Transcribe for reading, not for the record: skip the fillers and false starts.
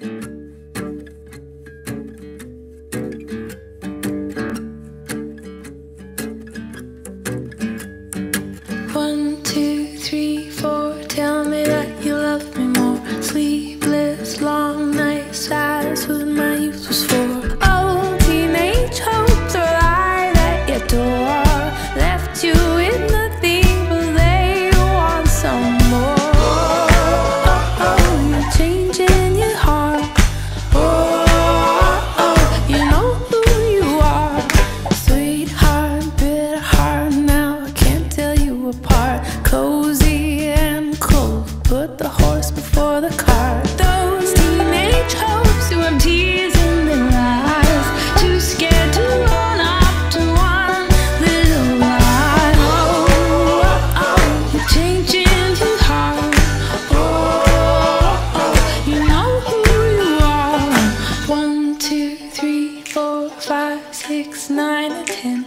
One, two, three, four. Tell me that you love me more. Sleepless, long nights, that's what my youth was for. Oh, teenage hopes are lied at your door. Left you with nothing, but they want some more. Oh, oh, you're changing your heart. Oh, oh, you know who you are. Sweetheart, bitter heart, now I can't tell you apart. Cozy and cold, put the horse before the cart. Those teenage hopes who have tears in their eyes, too scared to run up to one little lie. Oh, oh, oh, you're changing your heart. Oh, oh, you know who you are. 1, 2, 3, 4, 5, 6, 9, and 10.